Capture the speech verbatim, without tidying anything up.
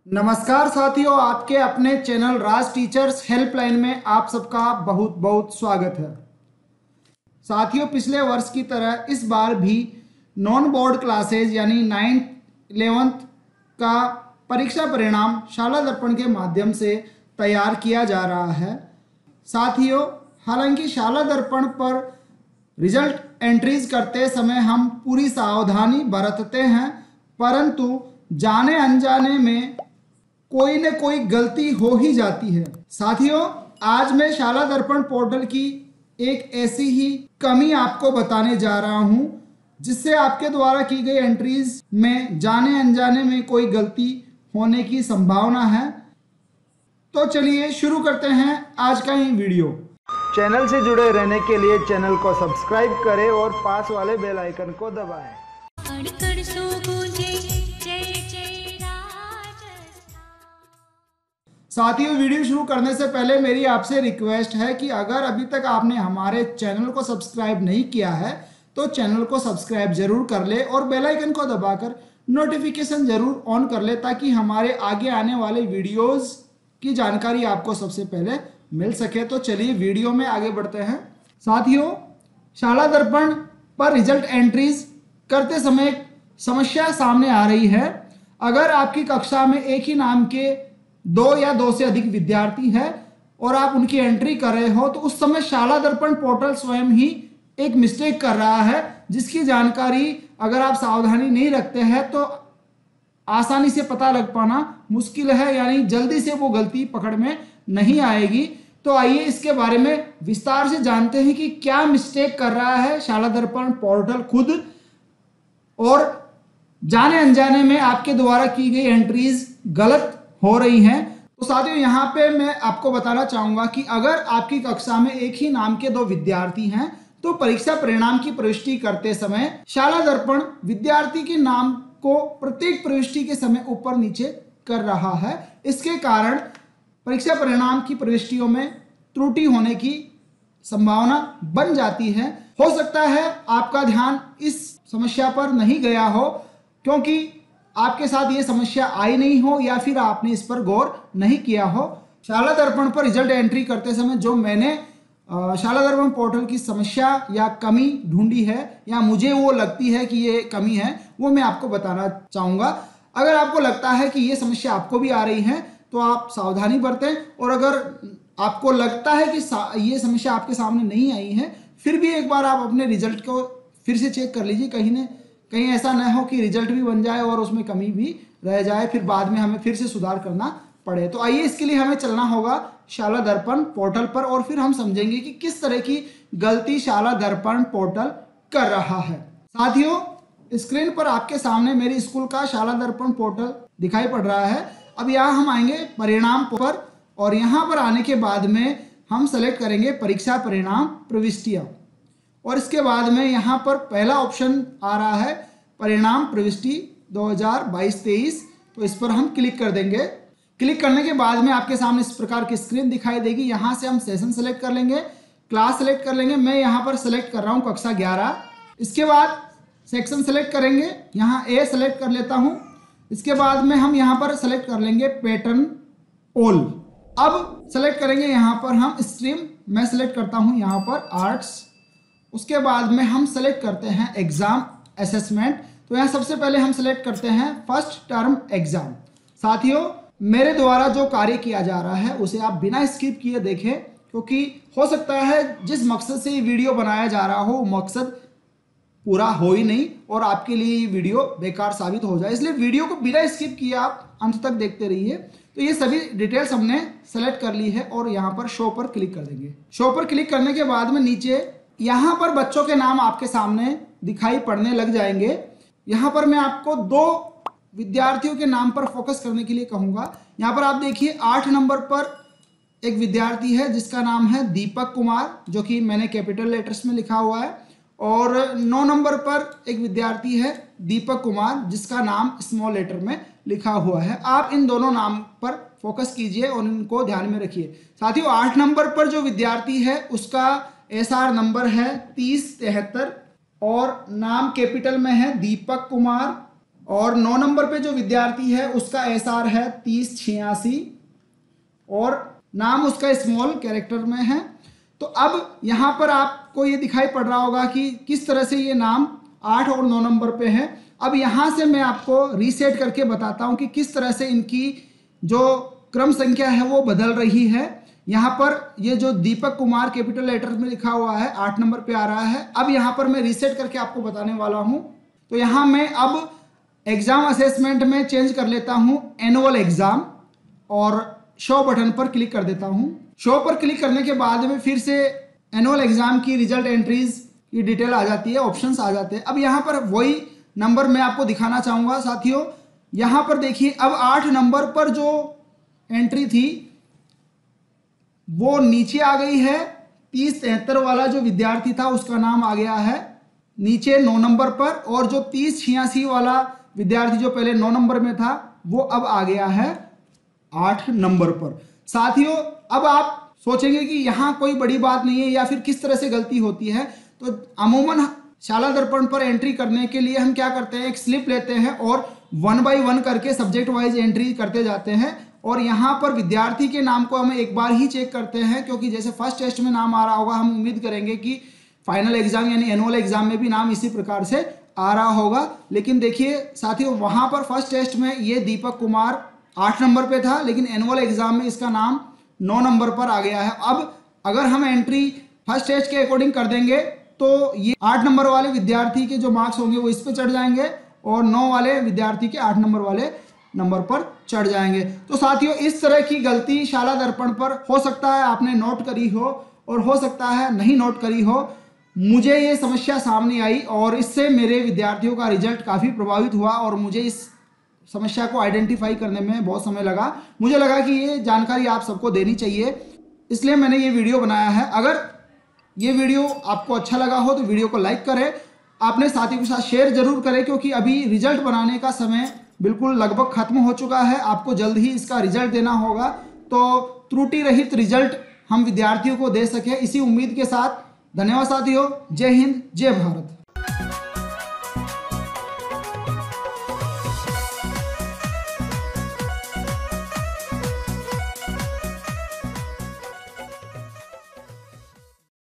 नमस्कार साथियों, आपके अपने चैनल राज टीचर्स हेल्पलाइन में आप सबका बहुत बहुत स्वागत है। साथियों, पिछले वर्ष की तरह इस बार भी नॉन बोर्ड क्लासेज यानी नाइन्थ इलेवेंथ का परीक्षा परिणाम शाला दर्पण के माध्यम से तैयार किया जा रहा है। साथियों, हालांकि शाला दर्पण पर रिजल्ट एंट्रीज करते समय हम पूरी सावधानी बरतते हैं, परंतु जाने अनजाने में कोई न कोई गलती हो ही जाती है। साथियों, आज मैं शाला दर्पण पोर्टल की एक ऐसी ही कमी आपको बताने जा रहा हूं जिससे आपके द्वारा की गई एंट्रीज में जाने अनजाने में कोई गलती होने की संभावना है। तो चलिए शुरू करते हैं आज का ये वीडियो। चैनल से जुड़े रहने के लिए चैनल को सब्सक्राइब करें और पास वाले बेल आइकन को दबाएं। साथियों, वीडियो शुरू करने से पहले मेरी आपसे रिक्वेस्ट है कि अगर अभी तक आपने हमारे चैनल को सब्सक्राइब नहीं किया है तो चैनल को सब्सक्राइब जरूर कर ले और बेल आइकन को दबाकर नोटिफिकेशन जरूर ऑन कर ले ताकि हमारे आगे आने वाले वीडियोस की जानकारी आपको सबसे पहले मिल सके। तो चलिए वीडियो में आगे बढ़ते हैं। साथियों, शाला दर्पण पर रिजल्ट एंट्रीज करते समय एक समस्या सामने आ रही है। अगर आपकी कक्षा में एक ही नाम के दो या दो से अधिक विद्यार्थी है और आप उनकी एंट्री कर रहे हो तो उस समय शाला दर्पण पोर्टल स्वयं ही एक मिस्टेक कर रहा है, जिसकी जानकारी अगर आप सावधानी नहीं रखते हैं तो आसानी से पता लग पाना मुश्किल है, यानी जल्दी से वो गलती पकड़ में नहीं आएगी। तो आइए इसके बारे में विस्तार से जानते हैं कि क्या मिस्टेक कर रहा है शाला दर्पण पोर्टल खुद और जाने अनजाने में आपके द्वारा की गई एंट्रीज गलत हो रही हैं। तो साथियों, यहाँ पे मैं आपको बताना चाहूंगा कि अगर आपकी कक्षा में एक ही नाम के दो विद्यार्थी हैं तो परीक्षा परिणाम की प्रविष्टि करते समय शाला दर्पण विद्यार्थी के नाम को प्रत्येक प्रविष्टि के समय ऊपर नीचे कर रहा है। इसके कारण परीक्षा परिणाम की प्रविष्टियों में त्रुटि होने की संभावना बन जाती है। हो सकता है आपका ध्यान इस समस्या पर नहीं गया हो क्योंकि आपके साथ ये समस्या आई नहीं हो या फिर आपने इस पर गौर नहीं किया हो। शाला दर्पण पर रिजल्ट एंट्री करते समय जो मैंने शाला दर्पण पोर्टल की समस्या या कमी ढूंढी है या मुझे वो लगती है कि ये कमी है, वो मैं आपको बताना चाहूँगा। अगर आपको लगता है कि ये समस्या आपको भी आ रही है तो आप सावधानी बरतें, और अगर आपको लगता है कि ये समस्या आपके सामने नहीं आई है फिर भी एक बार आप अपने रिजल्ट को फिर से चेक कर लीजिए। कहीं न कहीं ऐसा न हो कि रिजल्ट भी बन जाए और उसमें कमी भी रह जाए, फिर बाद में हमें फिर से सुधार करना पड़े। तो आइए इसके लिए हमें चलना होगा शाला दर्पण पोर्टल पर और फिर हम समझेंगे कि किस तरह की गलती शाला दर्पण पोर्टल कर रहा है। साथियों, स्क्रीन पर आपके सामने मेरी स्कूल का शाला दर्पण पोर्टल दिखाई पड़ रहा है। अब यहाँ हम आएंगे परिणाम पर और यहाँ पर आने के बाद में हम सेलेक्ट करेंगे परीक्षा परिणाम प्रविष्टियाँ और इसके बाद में यहाँ पर पहला ऑप्शन आ रहा है परिणाम प्रविष्टि दो हज़ार बाईस तेईस। तो इस पर हम क्लिक कर देंगे। क्लिक करने के बाद में आपके सामने इस प्रकार की स्क्रीन दिखाई देगी। यहाँ से हम सेशन सेलेक्ट कर लेंगे, क्लास सेलेक्ट कर लेंगे। मैं यहाँ पर सेलेक्ट कर रहा हूँ कक्षा ग्यारह। इसके बाद सेक्शन सेलेक्ट करेंगे, यहाँ ए सेलेक्ट कर लेता हूँ। इसके बाद में हम यहाँ पर सेलेक्ट कर लेंगे पैटर्न ऑल। अब सेलेक्ट करेंगे यहाँ पर हम स्ट्रीम, मैं सेलेक्ट करता हूँ यहाँ पर आर्ट्स। उसके बाद में हम सेलेक्ट करते हैं एग्जाम असेसमेंट। तो यहाँ सबसे पहले हम सेलेक्ट करते हैं फर्स्ट टर्म एग्जाम। साथियों, मेरे द्वारा जो कार्य किया जा रहा है उसे आप बिना स्किप किए देखें, क्योंकि हो सकता है जिस मकसद से ये वीडियो बनाया जा रहा हो वो मकसद पूरा हो ही नहीं और आपके लिए ये वीडियो बेकार साबित हो जाए। इसलिए वीडियो को बिना स्किप किए आप अंत तक देखते रहिए। तो ये सभी डिटेल्स हमने सेलेक्ट कर ली है और यहाँ पर शो पर क्लिक कर देंगे। शो पर क्लिक करने के बाद में नीचे यहाँ पर बच्चों के नाम आपके सामने दिखाई पड़ने लग जाएंगे। यहाँ पर मैं आपको दो विद्यार्थियों के नाम पर फोकस करने के लिए कहूँगा। यहाँ पर आप देखिए आठ नंबर पर एक विद्यार्थी है जिसका नाम है दीपक कुमार, जो कि मैंने कैपिटल लेटर्स में लिखा हुआ है, और नौ नंबर पर एक विद्यार्थी है दीपक कुमार जिसका नाम स्मॉल लेटर में लिखा हुआ है। आप इन दोनों नाम पर फोकस कीजिए और इनको ध्यान में रखिए। साथियों, आठ नंबर पर जो विद्यार्थी है उसका एस आर नंबर है तीस तिहत्तर और नाम कैपिटल में है दीपक कुमार और नौ नंबर पे जो विद्यार्थी है उसका एस आर है तीस छियासी और नाम उसका स्मॉल कैरेक्टर में है। तो अब यहाँ पर आपको ये दिखाई पड़ रहा होगा कि किस तरह से ये नाम आठ और नौ नंबर पे है। अब यहाँ से मैं आपको रीसेट करके बताता हूँ कि किस तरह से इनकी जो क्रम संख्या है वो बदल रही है। यहाँ पर ये जो दीपक कुमार कैपिटल लेटर में लिखा हुआ है आठ नंबर पे आ रहा है। अब यहाँ पर मैं रीसेट करके आपको बताने वाला हूँ। तो यहाँ मैं अब एग्जाम असेसमेंट में चेंज कर लेता हूँ एनुअल एग्जाम और शो बटन पर क्लिक कर देता हूँ। शो पर क्लिक करने के बाद में फिर से एनुअल एग्जाम की रिजल्ट एंट्रीज की डिटेल आ जाती है, ऑप्शंस आ जाते हैं। अब यहाँ पर वही नंबर मैं आपको दिखाना चाहूँगा साथियों। यहाँ पर देखिए अब आठ नंबर पर जो एंट्री थी वो नीचे आ गई है। तीस तिहत्तर वाला जो विद्यार्थी था उसका नाम आ गया है नीचे नौ नंबर पर, और जो तीस छियासी वाला विद्यार्थी जो पहले नौ नंबर में था वो अब आ गया है आठ नंबर पर। साथियों अब आप सोचेंगे कि यहाँ कोई बड़ी बात नहीं है या फिर किस तरह से गलती होती है। तो अमूमन शाला दर्पण पर एंट्री करने के लिए हम क्या करते हैं, एक स्लिप लेते हैं और वन बाय वन करके सब्जेक्ट वाइज एंट्री करते जाते हैं। और यहाँ पर विद्यार्थी के नाम को हम एक बार ही चेक करते हैं, क्योंकि जैसे फर्स्ट टेस्ट में नाम आ रहा होगा हम उम्मीद करेंगे कि फाइनल एग्जाम यानी एनुअल एग्जाम में भी नाम इसी प्रकार से आ रहा होगा। लेकिन देखिए साथियों वहाँ पर फर्स्ट टेस्ट में ये दीपक कुमार आठ नंबर पे था, लेकिन एनुअल एग्जाम में इसका नाम नौ नंबर पर आ गया है। अब अगर हम एंट्री फर्स्ट टेस्ट के अकॉर्डिंग कर देंगे तो ये आठ नंबर वाले विद्यार्थी के जो मार्क्स होंगे वो इस पे चढ़ जाएंगे और नौ वाले विद्यार्थी के आठ नंबर वाले नंबर पर चढ़ जाएंगे। तो साथियों इस तरह की गलती शाला दर्पण पर हो सकता है आपने नोट करी हो और हो सकता है नहीं नोट करी हो। मुझे ये समस्या सामने आई और इससे मेरे विद्यार्थियों का रिजल्ट काफ़ी प्रभावित हुआ और मुझे इस समस्या को आइडेंटिफाई करने में बहुत समय लगा। मुझे लगा कि ये जानकारी आप सबको देनी चाहिए, इसलिए मैंने ये वीडियो बनाया है। अगर ये वीडियो आपको अच्छा लगा हो तो वीडियो को लाइक करें, आपने साथियों के साथ शेयर जरूर करें, क्योंकि अभी रिजल्ट बनाने का समय बिल्कुल लगभग खत्म हो चुका है। आपको जल्द ही इसका रिजल्ट देना होगा, तो त्रुटि रहित रिजल्ट हम विद्यार्थियों को दे सके इसी उम्मीद के साथ। धन्यवाद साथियों। जय हिंद, जय भारत।